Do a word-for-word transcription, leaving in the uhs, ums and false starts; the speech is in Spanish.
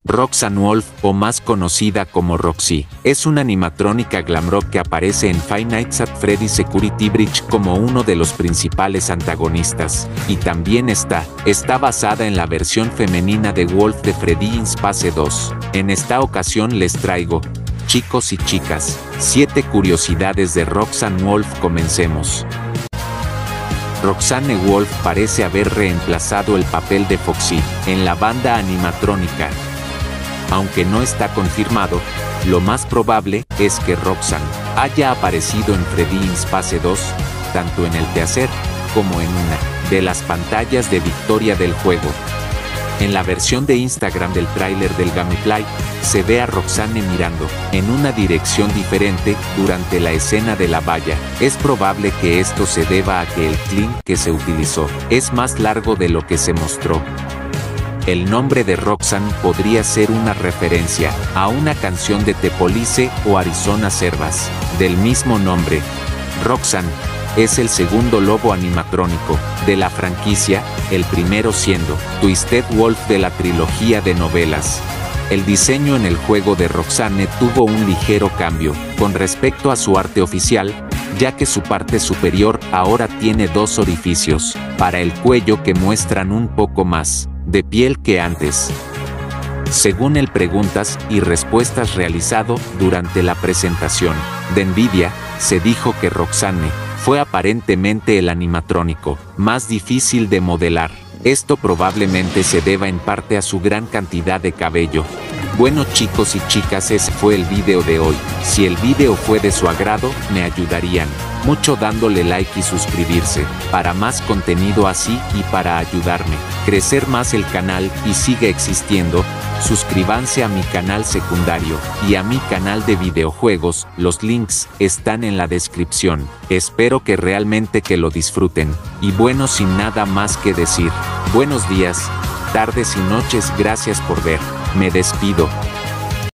Roxanne Wolf, o más conocida como Roxy, es una animatrónica glam rock que aparece en Five Nights at Freddy's Security Breach como uno de los principales antagonistas, y también está, está basada en la versión femenina de Wolf de Freddy in Space dos. En esta ocasión les traigo, chicos y chicas, siete curiosidades de Roxanne Wolf. Comencemos. Roxanne Wolf parece haber reemplazado el papel de Foxy en la banda animatrónica. Aunque no está confirmado, lo más probable es que Roxanne haya aparecido en Freddy in Space dos, tanto en el teaser como en una de las pantallas de victoria del juego. En la versión de Instagram del tráiler del gameplay, se ve a Roxanne mirando en una dirección diferente durante la escena de la valla. Es probable que esto se deba a que el clip que se utilizó es más largo de lo que se mostró. El nombre de Roxanne podría ser una referencia a una canción de The Police o Arizona Servas, del mismo nombre. Roxanne es el segundo lobo animatrónico de la franquicia, el primero siendo Twisted Wolf de la trilogía de novelas. El diseño en el juego de Roxanne tuvo un ligero cambio con respecto a su arte oficial, ya que su parte superior ahora tiene dos orificios para el cuello que muestran un poco más de piel que antes. Según el preguntas y respuestas realizado durante la presentación de Nvidia, se dijo que Roxanne fue aparentemente el animatrónico más difícil de modelar. Esto probablemente se deba en parte a su gran cantidad de cabello. Bueno chicos y chicas, ese fue el video de hoy. Si el video fue de su agrado, me ayudarían mucho dándole like y suscribirse para más contenido así y para ayudarme a crecer más el canal y siga existiendo. Suscríbanse a mi canal secundario y a mi canal de videojuegos, los links están en la descripción. Espero que realmente que lo disfruten. Y bueno, sin nada más que decir, buenos días, tardes y noches, gracias por ver. Me despido.